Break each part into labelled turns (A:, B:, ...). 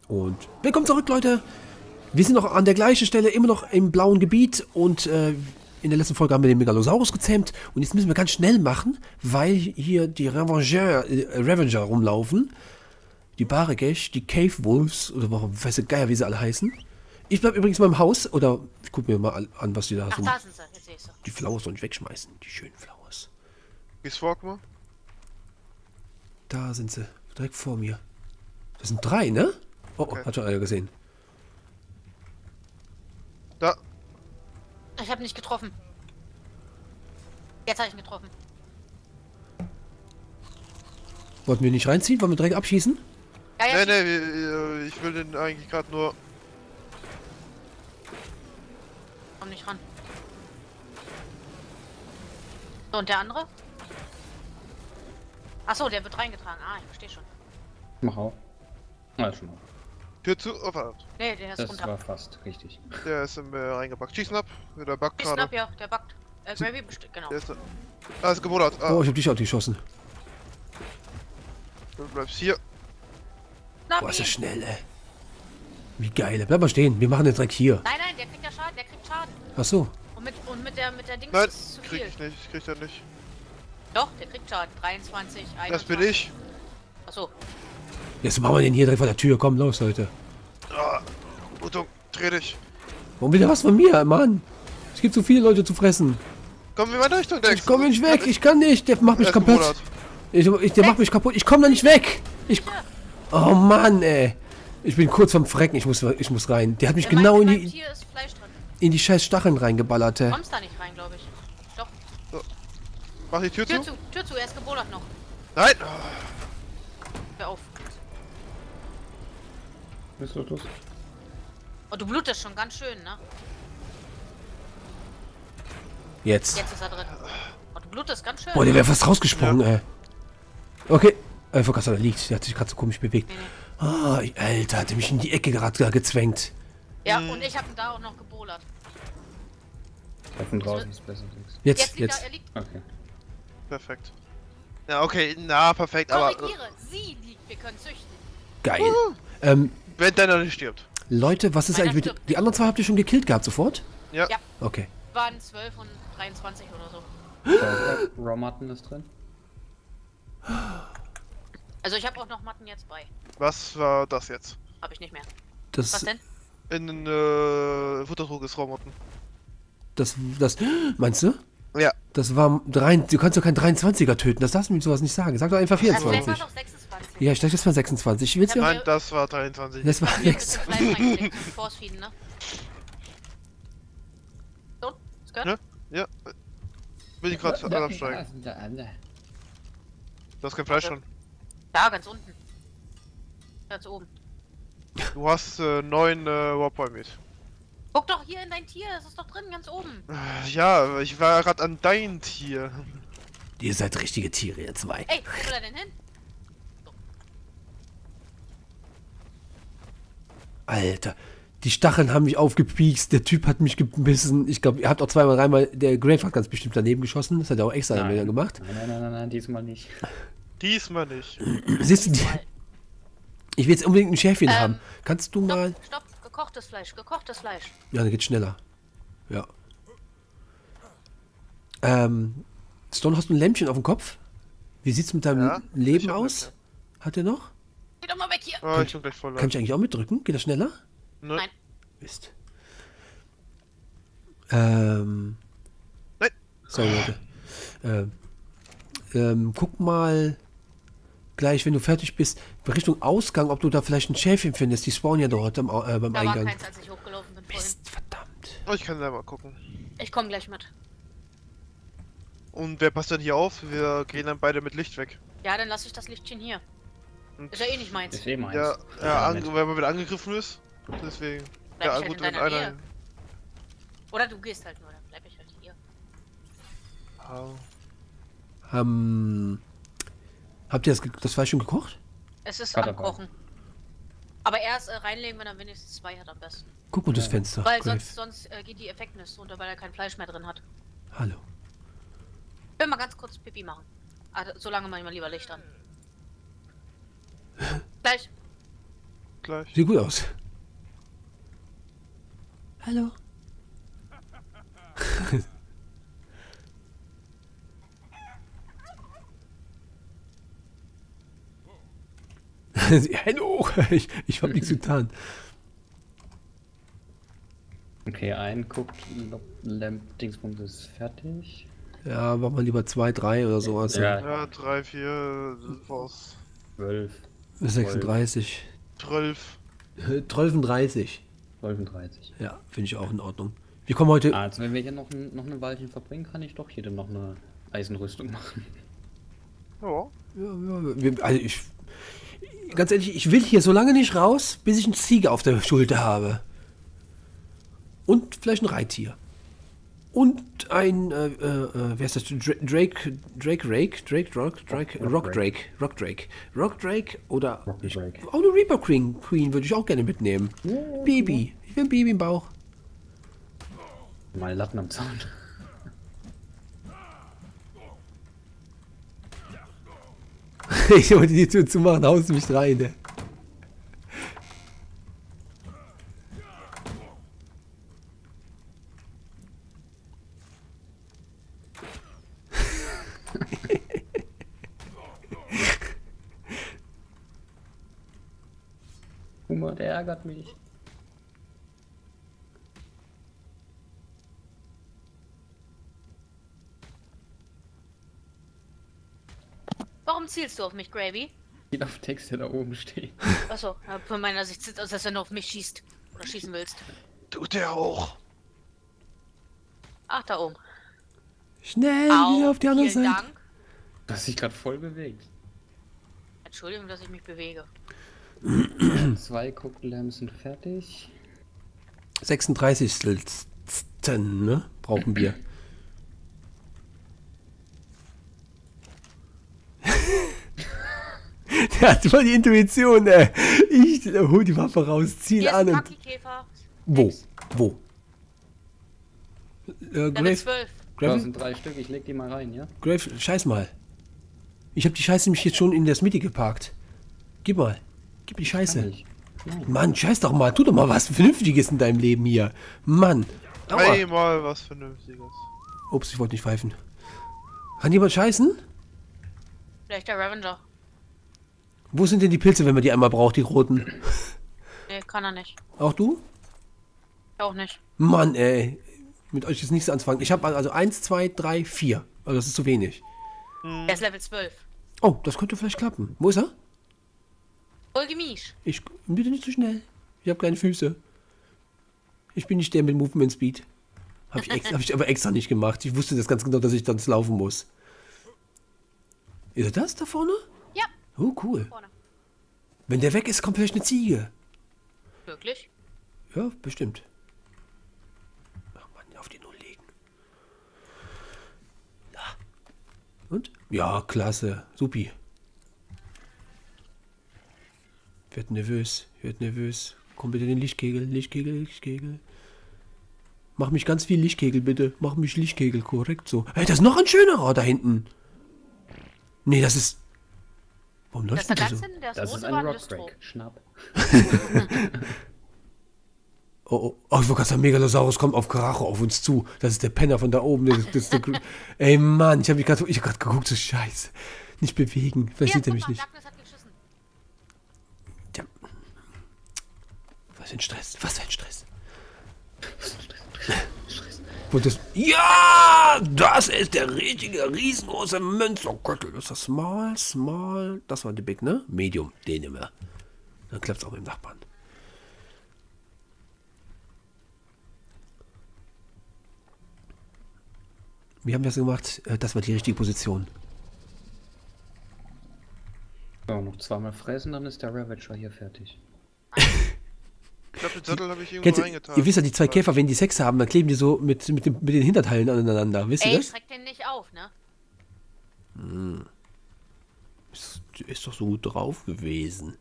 A: Und willkommen zurück, Leute. Wir sind noch an der gleichen Stelle, immer noch im blauen Gebiet. Und in der letzten Folge haben wir den Megalosaurus gezähmt. Und jetzt müssen wir ganz schnell machen, weil hier die Revenger rumlaufen. Die Baragesh, die Cave Wolves, oder warum, weiß ich geil, wie sie alle heißen. Ich bleib übrigens mal im Haus, oder ich guck mir mal an, was die da haben.
B: Da sind sie, jetzt sehe ich sie.
A: Die Flowers soll ich wegschmeißen, die schönen Flowers.
C: Gehst vor, guck mal.
A: Da sind sie, direkt vor mir. Das sind 3, ne? Oh,
C: Okay.
A: hat schon einer gesehen.
C: Da.
B: Ich habe nicht getroffen. Jetzt habe ich ihn getroffen.
A: Wollten wir nicht reinziehen? Wollen wir direkt abschießen?
B: Ja,
C: Nee, ich will den eigentlich gerade nur.
B: komm nicht ran. So, und der andere? Achso, der wird reingetragen. Ah, ich verstehe schon.
D: Mach auf. Na, schon auf.
C: Tür zu. Oh, verdammt.
B: Nee, der ist
D: Das
B: runter.
D: war fast richtig.
C: Der ist reingepackt. Schießen ab. Der backt
B: Schießen
C: gerade.
B: ab, ja, der backt. Gravy bestimmt, genau.
C: Der ist da. Ah, ist gebudert. Ah,
A: Oh, ich hab dich auch geschossen.
C: du bleibst hier.
B: Na,
A: Boah, ist das
B: wie?
A: schnell, ey. Wie geil. Bleib mal stehen, wir machen den Dreck hier.
B: Nein, der kriegt ja Schaden, der kriegt Schaden.
A: Ach so.
B: Und mit der Dings
C: Nein,
B: ist es zu
C: krieg
B: viel.
C: ich nicht. Ich krieg den nicht.
B: Doch, der kriegt Schaden. 23, 21.
C: Das bin ich.
B: Achso.
A: Jetzt machen wir den hier direkt vor der Tür. Komm, los, Leute.
C: Ah, Blutung, dreh dich.
A: Warum will der was von mir, Mann? Es gibt so viele Leute zu fressen.
C: Komm in meine Richtung, Dex.
A: Ich komme nicht weg, ich kann nicht. Der macht mich
C: Er ist
A: kaputt.
C: gebudert.
A: Der macht mich kaputt. Ich komme da nicht weg. Oh Mann, ey. Ich bin kurz vom Frecken. Ich muss rein. Der hat mich genau
B: in
A: in
B: meinem Tier ist Fleisch drin.
A: die scheiß Stacheln reingeballert,
B: Du
A: ey.
B: kommst da nicht rein, glaube ich. Doch.
C: Mach die Tür
B: Tür
C: zu.
B: zu, Tür zu, er ist gebodert noch.
C: Nein.
B: Hör auf.
D: Bist du los?
B: Oh, du blutest schon ganz schön, ne?
A: Jetzt.
B: Jetzt ist er drin. Oh, du blutest ganz schön.
A: Boah, der wäre fast rausgesprungen, ey. Okay. Einfach dass er da liegt. Der hat sich gerade so komisch bewegt.
B: Nee.
A: Ah, Alter, hat er mich in die Ecke gerade da gezwängt.
B: Ja, und ich habe ihn da auch noch gebodert.
D: Da von draußen ist besser. Dex.
A: Jetzt.
B: liegt er liegt.
D: Okay.
C: Perfekt. Ja, okay. Na, perfekt. Aber
B: Korrigiere, sie liegt, wir können züchten.
A: Geil.
C: wenn deiner nicht stirbt.
A: Leute, was ist
B: Meiner
A: eigentlich mit...
B: stirbt.
A: Die anderen 2 habt ihr schon gekillt gehabt, sofort?
C: Ja.
B: Ja.
A: Okay.
B: Waren 12 und 23 oder so.
D: Raw Mutton ist drin.
B: Also ich habe auch noch Matten jetzt bei.
C: Was war das jetzt?
B: Habe ich nicht mehr.
A: Das...
B: Was denn?
C: In den Futtertrog ist Rohrmotten.
A: Das... Meinst du?
C: Ja.
A: Das war... Du kannst doch keinen 23er töten. Das darfst du mir sowas nicht sagen. Sag doch einfach
B: Das war
A: 24.
B: doch 26.
A: Ja, ich dachte, das war 26. Willst du...
B: Ja,
C: Nein, das war 23.
A: Das war
B: Ich hab mir ein bisschen
A: 6.
B: Fleisch reingelegt zum Force-Feeden, ne? So, ist gehört?
C: Ja. Bin ich gerade absteigen.
D: Da.
C: Du hast kein Fleisch schon.
B: Da, ganz unten. Ganz oben.
C: Du hast 9 Warpoint mit.
B: Guck doch hier in dein Tier, das ist doch drin, ganz oben.
C: Ja, ich war gerade an dein Tier.
A: Ihr seid richtige Tiere, ihr 2.
B: Ey, wo will er denn hin?
A: Alter. Die Stacheln haben mich aufgepiekst. Der Typ hat mich gebissen. Ich glaube, ihr habt auch zweimal reinmal... Der Grave hat ganz bestimmt daneben geschossen. Das hat er auch extra wieder gemacht.
D: Nein, diesmal nicht.
C: Diesmal nicht.
A: Siehst du, ich will jetzt unbedingt ein Schäfchen haben. Kannst du mal...
B: Stopp, gekochtes Fleisch, gekochtes Fleisch.
A: Ja, dann geht's schneller. Ja. Stone, hast du ein Lämpchen auf dem Kopf? Wie sieht's mit deinem
C: Ja, ich
A: Leben
C: hab
A: aus? Hat er noch?
B: Geh doch mal weg hier.
C: Oh, ich bin gleich voll.
A: Kann ich eigentlich auch mitdrücken? Geht das schneller?
C: Ne?
B: Nein.
A: Mist.
C: Nein.
A: Sorry, Leute. Guck mal gleich, wenn du fertig bist, Richtung Ausgang, ob du da vielleicht ein Schäfchen findest. Die spawnen ja dort beim
B: Da war
A: Eingang.
B: keins, als ich hochgelaufen bin vorhin.
A: Mist, verdammt.
C: Oh, ich kann selber gucken.
B: Ich komme gleich mit.
C: Und wer passt denn hier auf? Wir gehen dann beide mit Licht weg.
B: Ja, dann lasse ich das Lichtchen hier.
C: Und
B: Ist ja eh nicht meins.
D: Ist eh meins.
C: Ja,
D: mit.
C: wenn man wieder angegriffen ist. Deswegen.
B: Bleib
C: Ja,
B: ich halt
C: gut,
B: in
C: wenn
B: deiner
C: einer.
B: Nähe. Oder du gehst halt nur, dann bleib ich halt hier.
C: Au.
A: Habt ihr das Fleisch schon gekocht?
B: Es ist
D: Hat
B: am
D: er
B: Kochen. Aber erst reinlegen, wenn er wenigstens 2 hat am besten.
A: Guck mal das Fenster.
B: Weil
A: Grave.
B: sonst geht die Effektnis runter, weil er kein Fleisch mehr drin hat.
A: Hallo.
B: Ich will mal ganz kurz Pipi machen. Ah, solange mach ich mal lieber Licht an. Gleich.
C: gleich.
A: Sieht gut aus. Hallo. Hallo. Ich hab nichts getan.
D: Okay, ein guckt, Lamp Dingsbums ist fertig.
A: Ja, mach mal lieber 2, 3 oder sowas.
D: Ja.
C: Ja, 3, 4, was?
D: 12.
A: 36.
C: 12.
A: 12:30.
D: 32.
A: Ja, finde ich auch in Ordnung. Wir kommen heute.
D: Also wenn wir hier noch eine Weilchen verbringen, kann ich doch hier dann noch eine Eisenrüstung machen.
C: Ja.
A: Also ganz ehrlich, ich will hier so lange nicht raus, bis ich einen Ziege auf der Schulter habe. Und vielleicht ein Reittier. Und ein, wer ist das? Rock Drake oder
D: Rock-Drake.
A: auch eine Reaper Queen würde ich auch gerne mitnehmen. Baby. Ich will ein Baby im Bauch.
D: Mal Latten am Zaun.
A: Ich wollte die Tür zumachen, haust du mich rein, ne?
D: Humor, der ärgert mich.
B: Warum zielst du auf mich, Gravy?
D: Geht auf Text, der da oben steht.
B: Achso, von meiner Sicht sieht aus, als wenn du auf mich schießt. Oder schießen willst.
C: Tut der auch.
B: Ach, da oben.
A: Schnell, wieder auf die andere
B: vielen
A: Seite.
B: Dank.
D: Du hast dich gerade voll bewegt.
B: Entschuldigung, dass ich mich bewege.
D: 2 guckt Lamps sind fertig.
A: 36. Ne? Brauchen wir. Der hat voll die Intuition, ey. Ich hol die Waffe raus, zieh ihn
B: Hier ist
A: an
B: ein
A: und.
B: Kacki-Käfer.
A: Wo? Wo?
B: Level
A: Grave,
B: 12.
D: Da
A: Grave,
D: sind 3 Stück, ich leg die mal rein, ja?
A: Grave, scheiß mal. Ich hab die Scheiße nämlich jetzt schon in der Smitty geparkt. Gib mal. Gib die Scheiße.
D: Kann ich. Nein.
A: Mann, scheiß doch mal. Tu doch mal was Vernünftiges in deinem Leben hier. Mann. Aua.
C: Einmal was Vernünftiges.
A: Ups, ich wollte nicht pfeifen. Kann jemand scheißen?
B: Vielleicht der Revenger.
A: Wo sind denn die Pilze, wenn man die einmal braucht, die roten?
B: Nee, kann er nicht.
A: Auch du?
B: Auch nicht.
A: Mann, ey. Mit euch ist nichts anzufangen. Ich habe also 1, 2, 3, 4. Also das ist zu wenig.
B: Er ist Level 12.
A: Oh, das könnte vielleicht klappen. Wo ist er?
B: Ulgemisch.
A: Ich bitte nicht zu schnell. Ich habe keine Füße. Ich bin nicht der mit Movement Speed. Hab ich aber extra nicht gemacht. Ich wusste das ganz genau, dass ich dann laufen muss. Ist er das da vorne?
B: Ja,
A: Oh, cool.
B: vorne.
A: Wenn der weg ist, kommt vielleicht eine Ziege.
B: Wirklich?
A: Ja, bestimmt. Ach Mann, auf die Null legen. Ja. Und? Ja, klasse. Supi. Ich werd nervös. Ich werd nervös. Komm bitte in den Lichtkegel. Lichtkegel, Lichtkegel. Mach mich ganz viel Lichtkegel, bitte. Mach mich Lichtkegel, korrekt so. Hey, das ist noch ein schönerer da hinten. Nee, das ist... Warum
B: Das ist
A: leuchtet
B: der
A: der so?
B: ganz hinten, der ist
D: Das
B: rot
D: ist
B: über
D: ein
B: ein Lüstro.
D: Rockbreak. Schnapp.
A: Oh, oh, oh, ich wollte gerade sagen, Megalosaurus kommt auf Karacho auf uns zu. Das ist der Penner von da oben. Das ist der Ey, Mann, ich hab gerade geguckt, so scheiße. Nicht bewegen. Vielleicht
B: Hier,
A: sieht er
B: guck
A: mich
B: mal,
A: nicht.
B: Darkness hat geschissen.
A: Tja. Was für ein Stress. Was für ein Stress. Und das, ja, das ist der richtige, riesengroße Münzergürtel. Das ist das Small. Das war die Big, ne? Medium, den nehmen wir. Dann klappt es auch mit dem Nachbarn. Wie haben wir das gemacht? Das war die richtige Position.
D: So, noch 2-mal fressen, dann ist der Ravager hier fertig.
C: Ich glaube, den Zettel habe ich irgendwo
A: Kennt ihr,
C: reingetan.
A: ihr wisst ja, die zwei Käfer, wenn die Sex haben, dann kleben die so mit den Hinterteilen aneinander. Wisst ihr
B: Ey,
A: das?
B: schreck den nicht auf, ne?
A: Ist doch so gut drauf gewesen.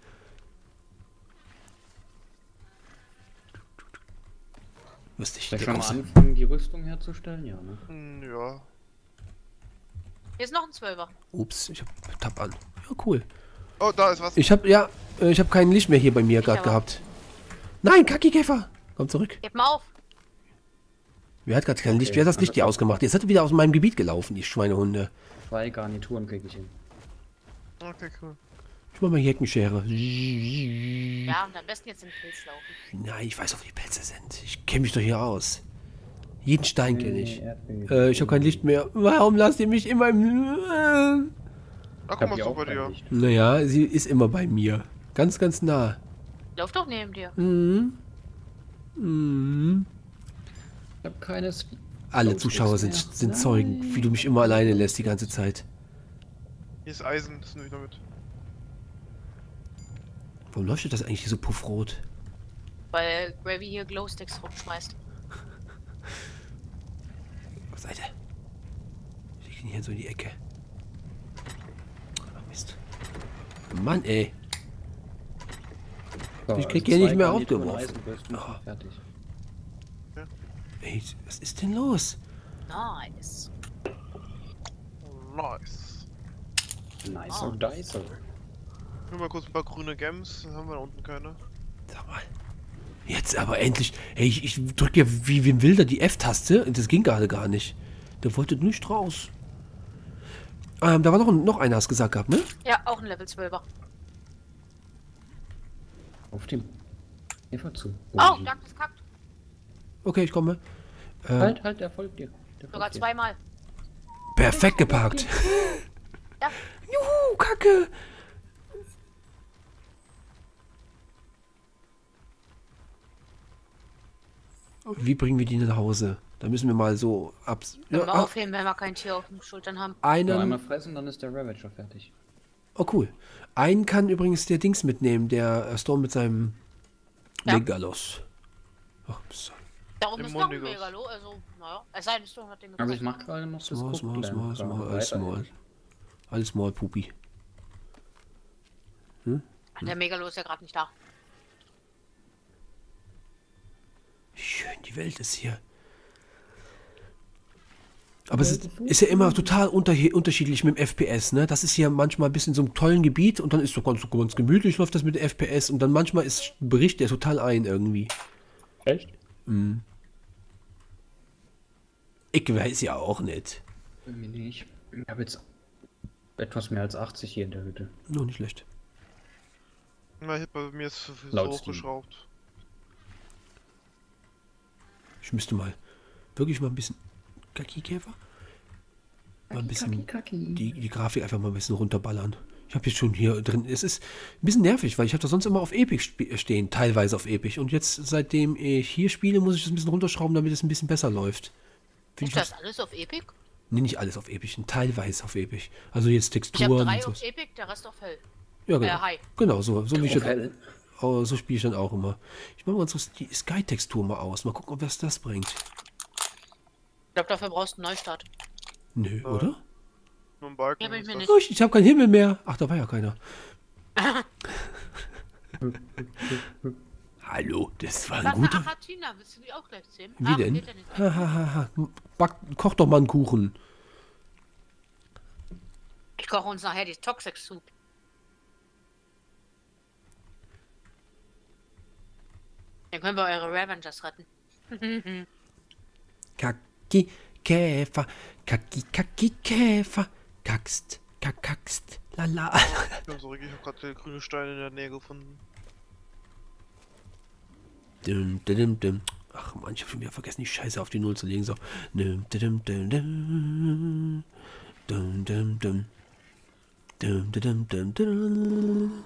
A: Wüsste ich.
D: Soll ich
A: der
D: schon mal
A: Große.
D: anfangen, die Rüstung herzustellen? Ja, ne?
C: Ja.
B: Hier ist noch ein 12er.
A: Ups, ich hab Tab an. Ja, cool.
C: Oh, da ist was.
A: Ich hab, ja, Ich habe kein Licht mehr hier bei mir gerade
B: aber.
A: gehabt. Nein, Kacki-Käfer! Komm zurück.
B: Heb mal auf.
A: Wer hat gerade kein Licht? Wer hat das Licht hier ausgemacht? Jetzt hat er wieder aus meinem Gebiet gelaufen, die Schweinehunde.
D: 2 Garnituren kriege ich hin.
C: Okay, cool.
A: Ich mach mal die Heckenschere.
B: Ja, und am besten jetzt in den Pilz laufen.
A: Nein, ich weiß, wo die Pilze sind. Ich kenne mich doch hier aus. Jeden Stein kenne ich.
D: Erdbeeren.
A: Ich habe kein Licht mehr. Warum lasst ihr mich immer im...
C: Ach,
D: Ich
C: guck
D: hab
C: mal
D: hier
C: so
D: auch
C: bei
D: kein
C: dir.
D: Licht.
A: Naja, sie ist immer bei mir. Ganz, ganz nah.
B: Lauf doch neben dir.
A: Mhm. Mhm.
D: Ich habe keines.
A: Alle
D: Glowsticks
A: Zuschauer
D: mehr.
A: sind Zeugen, wie du mich immer alleine lässt die ganze Zeit.
C: Hier ist Eisen, das nehme ich damit.
A: Warum leuchtet das eigentlich hier so puffrot?
B: Weil Gravy hier Glowsticks rumschmeißt.
A: Auf Seite. Ich gehe hier so in die Ecke. Oh, Mist. Mann, ey.
D: So,
A: Ich krieg
D: also
A: hier nicht
D: 2
A: mehr
D: Garnituren
A: aufgeworfen.
D: Eisenbürsten,
A: Oh.
D: fertig.
A: Ey, was ist denn los?
B: Nice.
C: Nice.
D: Nicer Dicer.
C: Nur mal kurz ein paar grüne Gems, dann haben wir da unten keine.
A: Sag mal. Jetzt aber endlich. Ey, ich drücke ja wie ein Wilder die F-Taste und das ging gerade gar nicht. Der wollte nicht raus. Da war noch einer, hast gesagt gehabt, ne?
B: Ja, auch ein Level 12er.
D: Auf dem Käfer zu.
B: Oh, danke, das kackt.
A: Okay, ich komme.
D: Halt, der folgt dir. Der
B: Sogar
D: folgt dir.
B: zweimal.
A: Perfekt geparkt.
B: Ja.
A: Juhu, Kacke. Wie bringen wir die nach Hause? Da müssen wir mal so ab...
B: Können wir
A: ah,
B: aufheben, wenn wir kein Tier auf den Schultern haben.
D: Nur einmal
A: einen...
D: fressen, dann ist der Ravager fertig.
A: Oh, cool. Einen kann übrigens der Dings mitnehmen, der Storm mit seinem
B: Ja.
A: Megalos. Ach, so.
B: Darum
C: Im
B: ist noch ein
C: Mondigos.
B: Megalo, also, naja. Es sei denn, Sturm hat den
D: Also ich
B: gefunden.
D: mach gerade noch das
A: Small, small,
D: Cooked
A: small,
D: Lamb.
A: small,
D: Aber
A: alles
D: weiter.
A: small. Alles small, Pupi.
B: Der Megalo ist ja gerade nicht da.
A: Wie schön die Welt ist hier. Aber es ist ja immer total unterschiedlich mit dem FPS, ne? Das ist hier manchmal ein bisschen so einem tollen Gebiet und dann ist so ganz gemütlich, läuft das mit dem FPS und dann manchmal ist bricht der total ein irgendwie.
D: Echt?
A: Ich weiß ja auch nicht.
D: Bei mir nicht. Ich habe jetzt etwas mehr als 80 hier in der Hütte.
A: Nur nicht schlecht.
C: Na, hier bei mir ist so
D: Laut
C: hochgeschraubt.
A: Ich müsste mal wirklich mal ein bisschen Kaki-Käfer? Mal ein bisschen die Grafik einfach mal ein bisschen runterballern. Ich habe jetzt schon hier drin. Es ist ein bisschen nervig, weil ich habe das sonst immer auf Epic stehen, teilweise auf Epic. Und jetzt, seitdem ich hier spiele, muss ich das ein bisschen runterschrauben, damit es ein bisschen besser läuft. Find
B: Ist das alles auf Epic?
A: Nee, nicht alles auf Epic, teilweise auf Epic. Also jetzt
B: Ich habe
A: Texturen
B: 3
A: und so.
B: auf Epic, der Rest auf Hell.
A: Ja, genau.
B: Hi.
A: Genau, so wie ich
D: Okay.
A: so spiele ich dann auch immer. Ich mache mal so die Sky-Textur mal aus. Mal gucken, ob das bringt.
B: Ich glaube, dafür brauchst du einen Neustart.
A: Nö, oder?
C: Nur ein Balken.
B: Ja, bin ich
C: ist
B: mir
C: das.
B: nicht.
A: Oh, ich habe keinen Himmel mehr. Ach, da war ja keiner. Hallo, das war ein
B: Warte,
A: guter...
B: Achatina, willst du die auch gleich sehen?
A: Wie denn?
B: geht ja nicht.
A: Hahaha. Koch doch mal einen Kuchen.
B: Ich koche uns nachher die Toxic Soup. Dann können wir eure Ravengers retten.
A: Kaki, Käfer. Kaki, Käfer. Kackst, kackst, lala.
C: Ich bin zurück, ich habe gerade grüne Steine in der Nähe gefunden.
A: Dum, dum, dum. Ach man, ich hab schon wieder vergessen, die Scheiße auf die Null zu legen. So. Dum, dum, dum, dum. Dum, dum, dum. Dum, dum, dum, dum.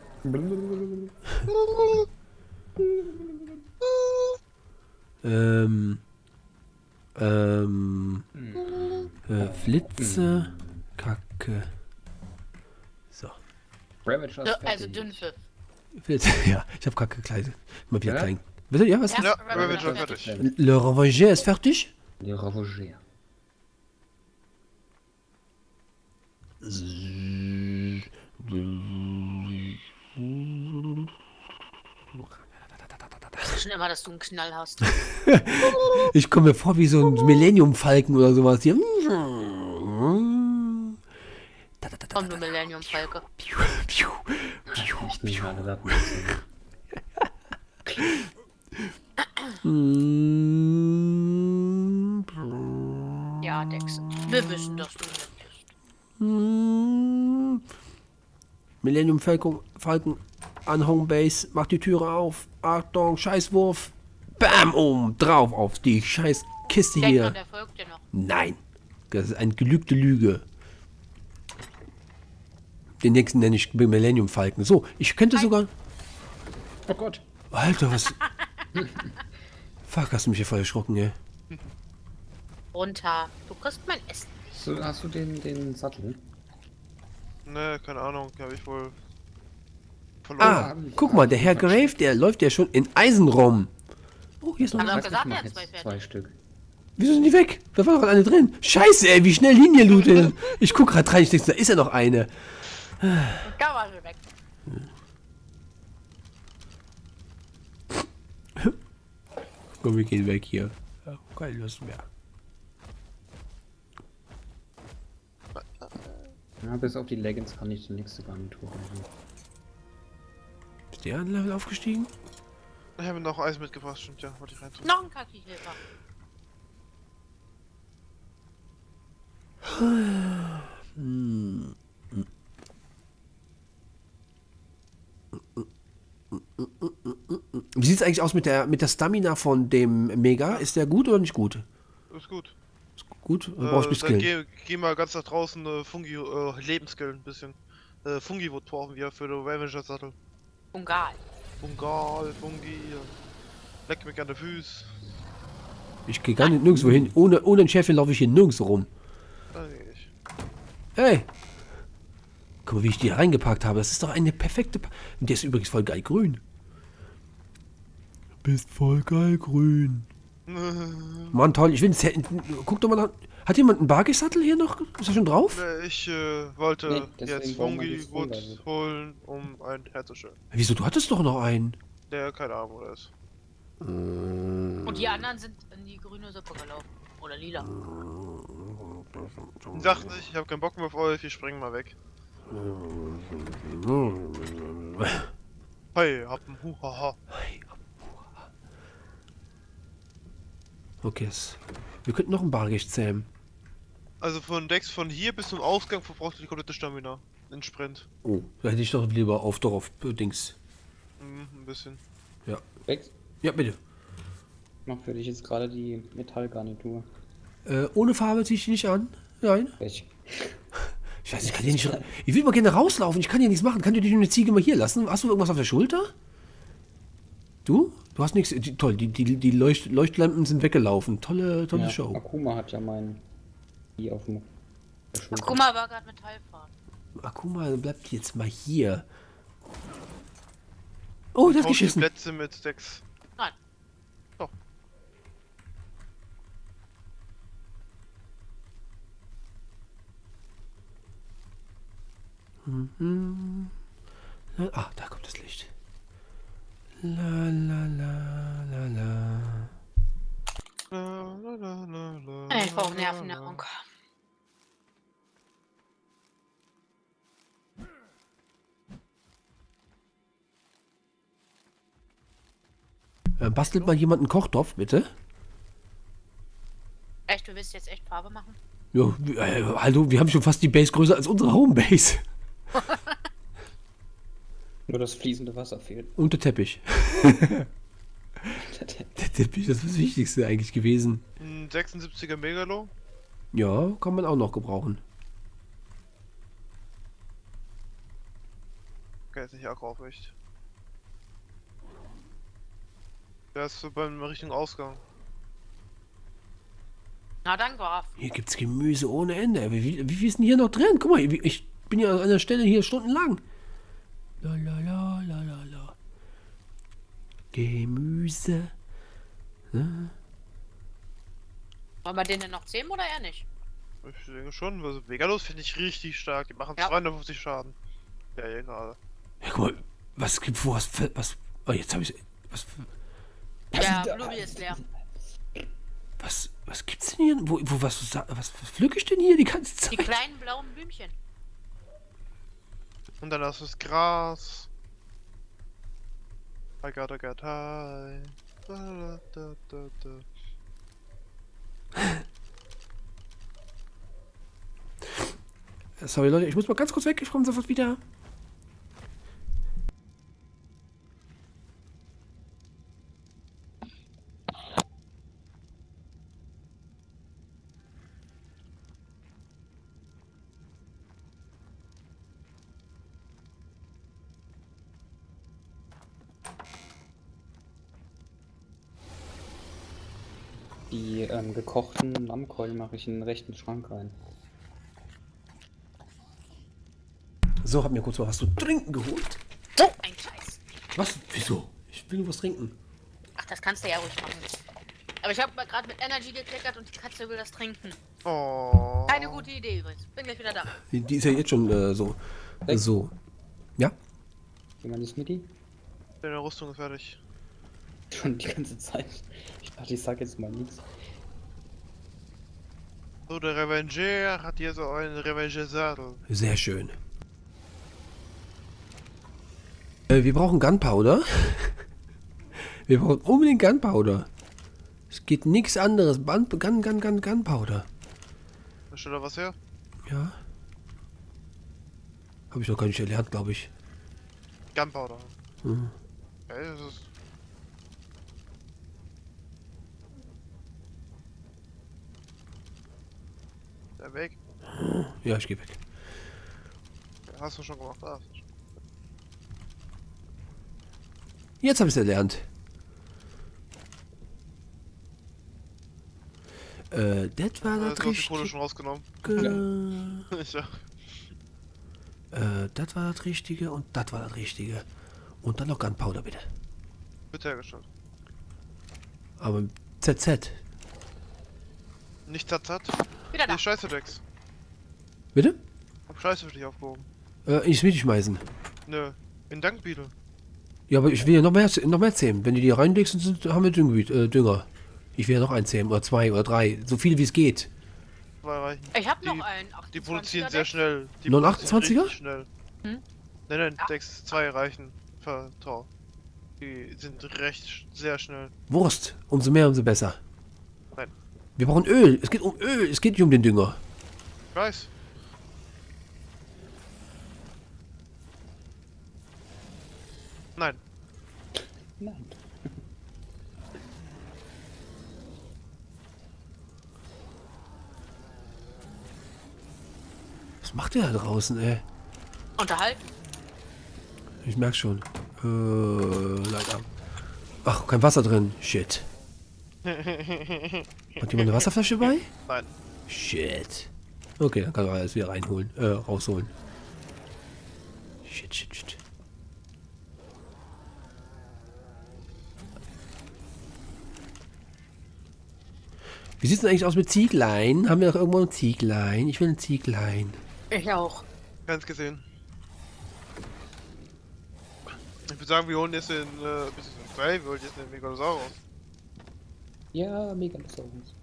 A: Flitze, Kacke. So.
D: Ravager ist
B: Also
D: fertig.
B: Dünnpfiff.
A: Flitze, ja, ich habe Kacke gekleidet. Mal wieder
D: Ja?
A: klein. Bitte, ja, was?
B: Ja,
C: Ja,
B: Ravager
C: Ravager
B: fertig.
C: fertig.
A: Le Ravager ist fertig?
D: Der Ravager.
B: Schon immer, dass du einen Knall hast.
A: Ich komme mir vor wie so ein Millennium-Falken oder sowas hier.
B: Komm, du Millennium Falke.
D: Ich nicht mal alle Daten.
B: Ja, Dex. Wir wissen, dass du nett bist.
A: Millennium Falcon an Homebase. Macht die Türe auf. Achtung, Scheißwurf. Bam, drauf auf die scheiß Kiste
B: Denk
A: hier.
B: dran, der folgt dir noch.
A: Nein, das ist eine gelügte Lüge. Den nächsten nenne ich Millennium Falcon. So, ich könnte sogar...
D: Oh Gott.
A: Alter, was... Fuck, hast du mich hier voll erschrocken, ey.
B: Runter. Du kriegst mein Essen.
D: So, hast du den Sattel?
C: Ne, keine Ahnung, habe ich wohl verloren.
A: Ah, guck mal, der Herr Grave, der läuft ja schon in Eisen rum. Oh, hier ist noch...
B: Haben wir
A: ein-
B: doch
D: Sag,
B: gesagt,
D: ich
B: er
D: mach
B: hat
D: jetzt
B: zwei Pferde.
D: 2 Stück.
A: Wieso sind die weg? Da war doch eine drin. Scheiße, ey, wie schnell Linie looten. Ich guck grad rein, ich denke, da ist ja noch eine.
B: Da war sie weg.
A: Komm, wir gehen weg hier. Ja, keine Lust mehr.
D: Ja, bis auf die Leggings kann ich die nächste Garnitur machen.
A: Ist der ein Level aufgestiegen?
C: Ich habe noch Eis mitgebracht, stimmt ja, wollte ich rein tun.
B: Noch ein Kaki-Hilfer.
A: Wie sieht es eigentlich aus mit der Stamina von dem Mega? Ist der gut oder nicht gut?
C: Ist gut.
A: Ist gut? Oder brauchst du mich
C: Dann
A: skillen?
C: geh mal ganz nach draußen, Fungi, Lebensskill ein bisschen. Fungi-Wood brauchen wir für den Ravager-Sattel.
B: Ungal.
C: Fungi, leck mir gerne Füße.
A: Ich gehe gar nicht nirgendwo hin. Ohne einen Chefin laufe ich hier nirgends rum.
C: Da geh ich.
A: Hey! Guck mal, wie ich die reingepackt habe. Das ist doch eine perfekte... Und der ist übrigens voll geil grün. Du bist voll geil grün. Mann, toll. Ich will... Guck doch mal nach... Hat jemand einen Bargisch-Sattel hier noch? Ist er schon drauf?
C: Ich wollte
D: Nee, deswegen
C: jetzt
D: brauchen wir das
C: Fungi-Wood
D: Fungi-Wood.
C: holen, um einen herzustellen.
A: Wieso? Du hattest doch noch einen.
C: Der keine Ahnung, wo der ist.
B: Und die anderen sind in die grüne Suppe gelaufen. Oder lila.
C: Die sagten sich, ich habe keinen Bock mehr auf euch, wir springen mal weg. Hey, Happen, huhaha.
A: Okay, wir könnten noch einen Bargisch zähmen.
C: Also von Dex von hier bis zum Ausgang verbraucht ihr die komplette Stamina. In Sprint.
A: Oh, da hätte ich doch lieber auf Dings.
C: Ein bisschen.
A: Ja.
D: Rex,
A: Ja, bitte.
D: mach für dich jetzt gerade die Metallgarnitur.
A: Ohne Farbe ziehe ich die nicht an. Nein.
D: Welch?
A: Scheiße, ich kann hier nicht... Ich will mal gerne rauslaufen. Ich kann hier nichts machen. Kann dir die eine Ziege mal hier lassen? Hast du irgendwas auf der Schulter? Du? Du hast nichts... Toll, die Leuchtlampen sind weggelaufen. Tolle
D: Ja,
A: Show.
D: Akuma hat ja meinen... Die auf dem... der Schulter.
B: Guck mal, war gerade Metallfarben.
A: Akuma bleibt jetzt mal hier. Oh, das ist
C: Tauscht die
A: geschissen.
C: Plätze mit Dex.
B: Nein.
C: Doch.
A: Ah, da kommt das Licht. La la la la la.
C: La, la, la, la, la,
B: Ich brauche
C: la,
B: Nervennahrung.
A: Bastelt mal jemand einen Kochtopf, bitte?
B: Echt, du willst jetzt echt Farbe machen?
A: Ja, hallo, wir haben schon fast die Base größer als unsere Homebase.
D: Nur das fließende Wasser fehlt.
A: Und der Teppich. Der Teppich, das ist das Wichtigste eigentlich gewesen.
C: Ein 76er Megalo.
A: Ja, kann man auch noch gebrauchen.
C: Okay, jetzt nicht Akku aufrecht. Der ist so beim Richtung Ausgang.
B: Na dann, Graf.
A: Hier gibt's Gemüse ohne Ende. Wie viel ist denn hier noch drin? Guck mal, ich bin ja an einer Stelle hier stundenlang. La la la la la la. Gemüse.
B: Wollen wir den denn noch zähmen oder eher nicht?
C: Ich denke schon, also Megalos finde ich richtig stark. Die machen
B: Ja.
C: 250 Schaden. Ja, hier gerade.
A: Ja, guck mal, was gibt was? Oh, jetzt habe ich was
B: Der Blubi ist leer.
A: was gibt's denn hier? Was pflücke ich denn hier die ganze
B: Die
A: Zeit?
B: kleinen blauen Blümchen.
C: Und dann hast du das Gras. I gotta get high. Da, da, da, da.
A: Sorry Leute, ich muss mal ganz kurz weg, ich komme sofort wieder.
D: Die gekochten Lammkeulen mache ich in den rechten Schrank rein.
A: So, hab mir kurz mal was zu trinken geholt.
B: So ein Scheiß.
A: Was? Wieso? Ich will nur was trinken.
B: Ach, das kannst du ja ruhig machen. Aber ich habe gerade mit Energy gekleckert und die Katze will das trinken.
C: Oh.
B: Keine gute Idee übrigens. Bin gleich wieder da.
A: Die ist ja jetzt schon so.
D: Weg.
A: So. Ja?
D: Jemand ist mit die?
C: Deine Rüstung ist fertig.
D: Schon die ganze Zeit. Ich dachte, ich sag jetzt mal nichts.
C: So, der Revenger hat hier so einen Revenger-Sattel.
A: Sehr schön. Wir brauchen Gunpowder. Wir brauchen unbedingt Gunpowder. Es geht nichts anderes. Gunpowder.
C: Da steht da was her?
A: Ja. Habe ich noch gar nicht erlernt, glaube ich.
C: Gunpowder.
A: Mhm.
C: Okay, das ist. Der Weg.
A: Ja, ich gehe weg.
C: Hast du schon gemacht? Ah,
A: Jetzt habe ich es erlernt. Das war das
C: du hast die Kohle schon
A: Richtige.
C: rausgenommen. Ja.
A: Das war das Richtige und das war das Richtige. Und dann noch Gunpowder, bitte.
C: Wird hergestellt.
A: Aber ZZ.
C: Nicht Zatzat.
B: Wieder da.
C: Nee, Scheiße, Dex.
A: Bitte?
C: Hab Scheiße für dich aufgehoben.
A: Ich will dich schmeißen.
C: Nö. In Dankbiedel.
A: Ja, aber ich will ja noch mehr zähmen. Wenn du die reinlegst, haben wir Dünger. Ich will ja noch einen zähmen oder 2 oder 3. So viele wie es geht.
C: Zwei reichen.
B: Ich habe
C: Die-
B: noch einen.
C: Die
B: 28er
C: produzieren sehr
B: Deck.
C: schnell. Die
A: Noch ein
C: produzieren
A: 28er?
C: richtig Schnell.
B: Hm?
C: Nein, Dex 2 reichen. Für Tor. Die sind sehr schnell.
A: Wurst. Umso mehr, umso besser.
C: Nein.
A: Wir brauchen Öl. Es geht um Öl. Es geht nicht um den Dünger.
C: Ich weiß. Nein.
D: Nein.
A: Was macht der da draußen, ey?
B: Unterhalten.
A: Ich merk schon. Leider. Ach, kein Wasser drin. Shit. Hat jemand eine Wasserflasche bei?
C: Nein.
A: Shit. Okay, dann kann man alles wieder reinholen. Rausholen. Shit. Wie sieht's denn eigentlich aus mit Zieglein? Haben wir noch irgendwo ein Zieglein? Ich will ein Zieglein.
B: Ich auch.
C: Ganz gesehen. Ich würde sagen, wir holen jetzt den, wir holen jetzt den Megalosaurus.
D: Ja, Megalosaurus.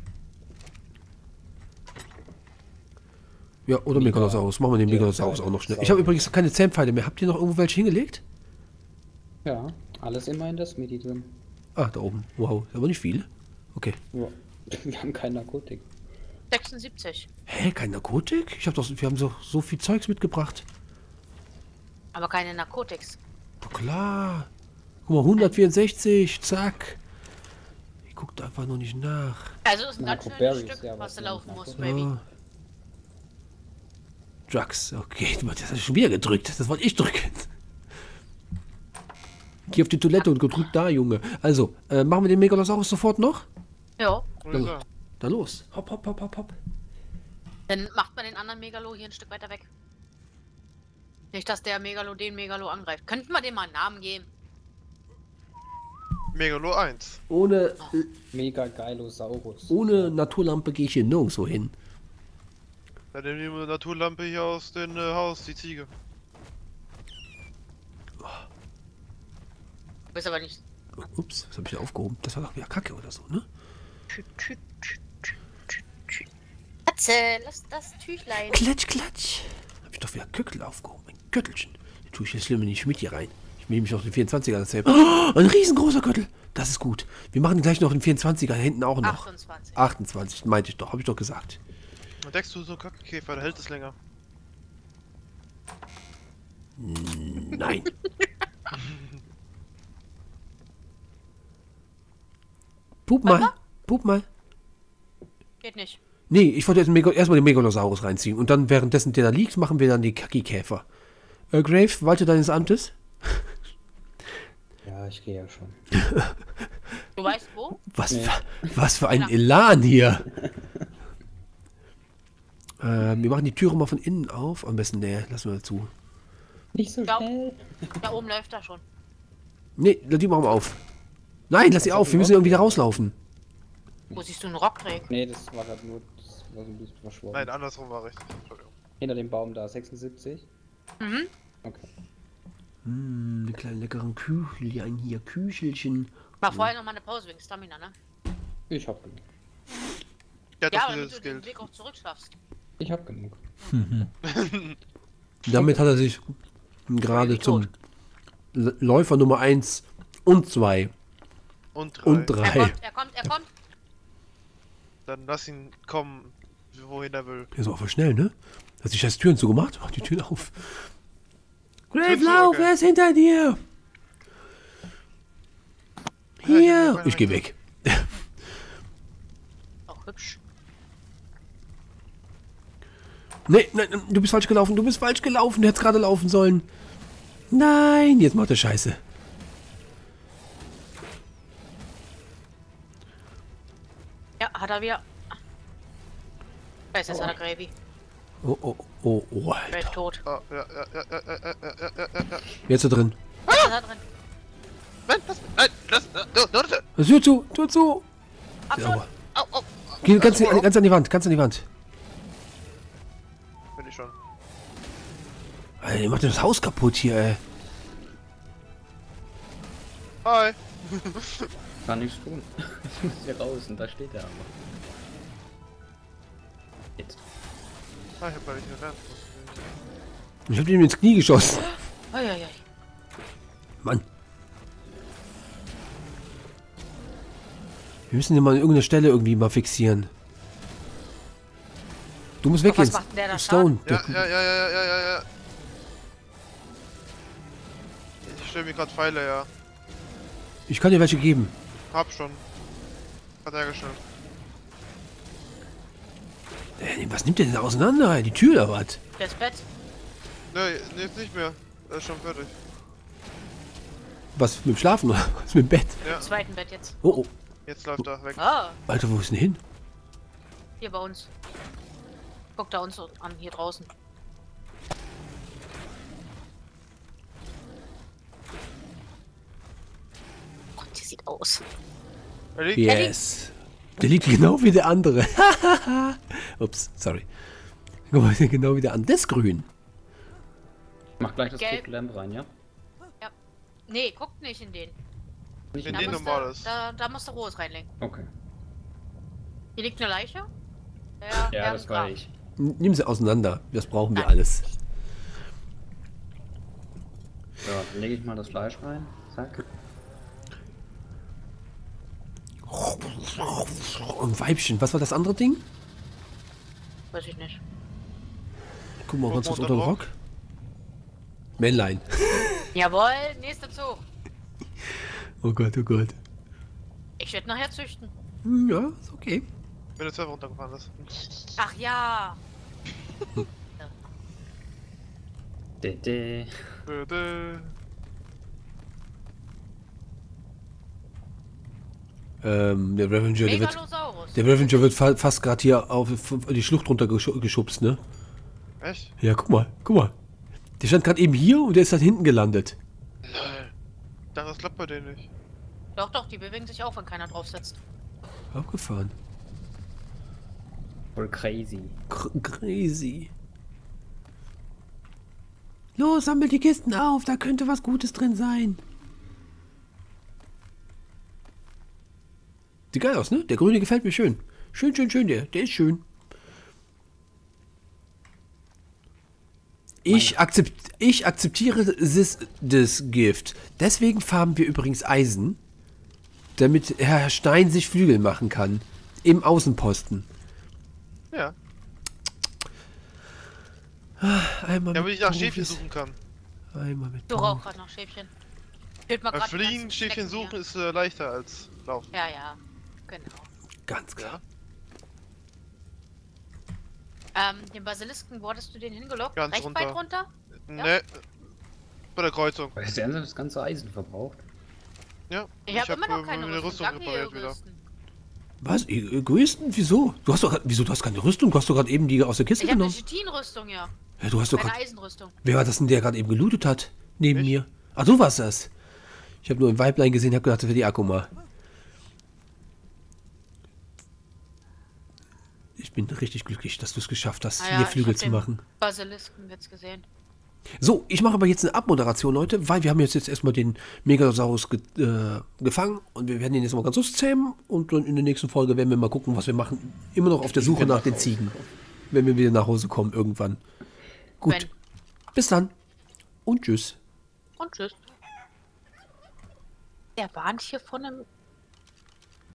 A: Ja, oder Megalosaurus. Machen wir den
D: Ja,
A: Megalosaurus
D: ja,
A: auch noch schnell.
D: Sauer.
A: Ich habe übrigens keine Zähmpfeile mehr. Habt ihr noch irgendwo welche hingelegt?
D: Ja, alles immer in der Smithy drin.
A: Ah, da oben. Wow, ist aber nicht viel. Okay.
D: Ja. Wir haben kein Narkotik.
B: 76.
A: Hä, kein Narkotik? Wir haben so viel Zeugs mitgebracht.
B: Aber keine Narkotics.
A: Na klar. Guck mal, 164, zack. Ich guck da einfach noch nicht nach.
B: Also ist ein ganz schönes
D: Narcoberries,
B: Stück,
D: ja,
B: was du
D: was
B: laufen
D: sind
B: musst,
D: Narcoberries?
B: Baby.
A: Drugs, okay. Das hast du schon wieder gedrückt. Das wollte ich drücken. Geh auf die Toilette und gedrückt da, Junge. Also, machen wir den Megalosaurus sofort noch?
B: Ja.
C: Würde ich sagen.
A: Dann los. Hopp, hopp, hopp, hopp, hopp.
B: Dann macht man den anderen Megalo hier ein Stück weiter weg. Nicht, dass der Megalo den Megalo angreift. Könnten wir dem mal einen Namen geben?
C: Megalo 1.
A: Ohne
D: Megageilosaurus.
A: Naturlampe gehe ich hier nirgendwo hin.
C: Dann nehmen wir die Naturlampe hier aus dem Haus, die Ziege.
B: Du bist aber nicht.
A: Ups, was habe ich da aufgehoben? Das war doch wieder Kacke oder so, ne?
B: Katze, lass das Tüchlein.
A: Klatsch, klatsch. Hab ich doch wieder Köckel aufgehoben. Ein Köttelchen. Da tue ich jetzt schlimm in die Schmidt hier rein. Ich will nämlich noch den 24er erzählen. Oh, ein riesengroßer Gürtel. Das ist gut. Wir machen gleich noch den 24er hinten auch noch.
B: 28.
A: 28, meinte ich doch. Habe ich doch gesagt.
C: Entdeckst du so Kackenkäfer, der hält es länger.
A: Nein. Pup mal. Pup mal.
B: Geht nicht.
A: Nee, ich wollte erstmal den Megalosaurus reinziehen. Und dann, währenddessen der da liegt, machen wir dann die Kacki-Käfer. Grave, walte deines Amtes.
D: Ja, ich gehe ja schon.
B: Du weißt wo?
A: Was für ein Elan hier. Wir machen die Türe mal von innen auf. Am besten, nee, lassen wir zu.
D: Nicht so
B: Ja.
D: schnell.
B: Da oben läuft er schon.
A: Nee, die machen wir auf. Nein, lass sie auf. Wir müssen irgendwie da rauslaufen.
B: Wo siehst du einen Rockträg?
D: Nee, das war gerade nur, das war so ein bisschen verschwommen.
C: Nein, andersrum war richtig. Entschuldigung.
D: Hinter dem Baum da, 76.
B: Mhm.
D: Okay.
A: Eine kleine leckeren Küchelchen hier. Küchelchen.
B: Mach vorher noch mal eine Pause wegen Stamina, ne?
D: Ich hab genug.
C: Der hat
B: Ja,
C: doch
B: damit
C: dieses
B: du den
C: Skill.
B: Weg auch zurück schaffst.
D: Ich hab genug.
A: Damit hat er sich gerade
B: Wie
A: zum
B: tot.
A: Läufer Nummer 1 und 2
C: Und 3.
A: und 3.
B: Er kommt.
C: Dann lass ihn kommen, wohin er will.
A: Der ist auch voll schnell, ne? Hat sich das Türen zugemacht? Mach die Türen auf. Grave,
C: Türen zu,
A: lauf,
C: okay.
A: wer ist hinter dir? Hier. Ich gehe weg.
B: Auch hübsch.
A: Nee, nein, du bist falsch gelaufen. Du hättest gerade laufen sollen. Nein, jetzt macht er Scheiße.
B: Ja, hat er wieder. Da ist jetzt der Gravy.
A: Oh, oh, oh, oh, Alter.
B: Grave tot.
C: Ah, ja.
A: Jetzt ist er drin.
B: Was ist da drin?
C: Nein, Leute!
A: Tür zu.
B: Abschluss!
A: Sauber.
C: Au, au!
A: Geh ganz an die Wand,
C: Bin ich schon.
A: Alter, ihr macht das Haus kaputt hier, ey.
C: Hi!
D: Kann nichts tun. Ich muss hier raus und da steht er aber. Jetzt.
C: Ah, ich hab gar nicht gelernt.
A: Ich hab ihm ins Knie geschossen.
B: Eieiei.
A: Mann. Wir müssen den mal an irgendeiner Stelle irgendwie mal fixieren. Du musst
B: Was
A: weggehen.
B: macht denn der da
A: Stone.
C: Ja. Ich stelle mir gerade Pfeile, ja.
A: Ich kann dir welche geben.
C: Hab schon. Hat er gestellt.
A: Was nimmt der denn auseinander? Die Tür oder was?
B: Das Bett.
C: Nee, jetzt nicht mehr. Er ist schon fertig.
A: Was, mit dem Schlafen oder was mit dem Bett?
C: Ja,
B: Im zweiten Bett jetzt.
A: Oh, oh.
C: jetzt läuft er weg.
B: Ah,
A: Alter, wo ist denn hin?
B: hier bei uns. Guckt er uns so an, hier draußen. Oh, die sieht aus.
C: Er liegt.
A: Yes. Der liegt genau wie der andere. Ups, sorry. Guck mal, genau wie der andere. Das ist grün.
D: Mach gleich das
B: Gelb.
D: Quick Lamp rein, ja?
B: Nee, guckt nicht in den.
D: Nicht
C: In
B: Da
C: den
B: musst du-
C: normales.
B: Da musst du Rohes reinlenken.
D: Okay.
B: Hier liegt eine Leiche.
D: Ja, das war ich.
A: Nimm sie auseinander. Das brauchen wir
B: Nein.
A: alles.
D: So, dann lege ich mal das Fleisch rein. Zack.
A: Und Weibchen. Was war das andere Ding?
B: Weiß ich nicht.
A: Guck mal, ganz
C: Guck
A: was
C: mal,
A: unter dem
C: unter
A: Rock. Männlein.
B: Jawohl, nächster Zug.
A: Oh Gott, oh Gott.
B: Ich werde nachher züchten.
A: Ja, ist okay.
C: Wenn der Server runtergefahren ist.
B: Ach ja.
D: Dede.
C: Bitte.
A: Der Revenger,
B: Megalosaurus.
A: der Revenger wird fast gerade hier auf die Schlucht runter geschubst, ne?
C: Echt?
A: Ja, guck mal, guck mal. Der stand gerade eben hier und der ist halt hinten gelandet.
C: Nein. Das klappt bei denen nicht.
B: Doch, die bewegen sich auch, wenn keiner drauf sitzt.
A: Abgefahren.
D: Voll crazy.
A: Crazy. Los, sammelt die Kisten auf, da könnte was Gutes drin sein. Sieht geil aus, ne? Der grüne gefällt mir schön. Schön, der ist schön. Ich akzeptiere das Gift. Deswegen farben wir übrigens Eisen, damit Herr Stein sich Flügel machen kann. Im Außenposten.
C: Ja.
A: Einmal
C: Damit
A: mit
C: ich nach Schäfchen
A: Profis.
C: suchen kann.
A: Einmal mit
B: Ich suche auch gerade noch Schäfchen. Fehlt mal
C: Weil
B: grad die
C: Fliegen,
B: ganzen
C: Schäfchen
B: Schnecken
C: suchen ist leichter als laufen.
B: hier. Ja, genau.
A: Ganz klar.
B: Den Basilisken, wo hattest du den hingelockt?
C: Ganz
B: Recht
C: runter.
B: weit runter?
C: Ne. Bei der Kreuzung.
D: Weil der das ganze Eisen verbraucht.
C: Ja.
B: Ich habe immer noch keine
C: meine
B: Rüstung. Danke,
C: repariert
B: ihr
C: wieder.
B: Rüsten.
A: Was? Egoisten? Wieso? Du hast doch wieso? Du hast keine Rüstung? Du hast doch gerade eben die aus der Kiste
B: Ich habe eine
A: genommen.
B: Chitinrüstung, ja.
A: Ja, du hast doch
B: Keine
A: grad,
B: Eisenrüstung.
A: wer war das denn, der gerade eben gelootet hat? Neben
C: Ich.
A: mir. Ach, du warst das. Ich habe nur ein Weiblein gesehen, habe gedacht, das wäre die Akuma. Ich bin richtig glücklich, dass du es geschafft hast,
B: Ah ja,
A: hier Flügel
B: ich
A: zu
B: hab den
A: machen.
B: Basilisken jetzt gesehen.
A: So, ich mache aber jetzt eine Abmoderation, Leute, weil wir haben jetzt erstmal den Megalosaurus gefangen und wir werden ihn jetzt mal ganz auszähmen und dann in der nächsten Folge werden wir mal gucken, was wir machen. Immer noch auf der Suche nach den Ziegen, wenn wir wieder nach Hause kommen irgendwann. Gut,
B: Wenn.
A: bis dann und tschüss.
B: Und tschüss. Der warnt hier von einem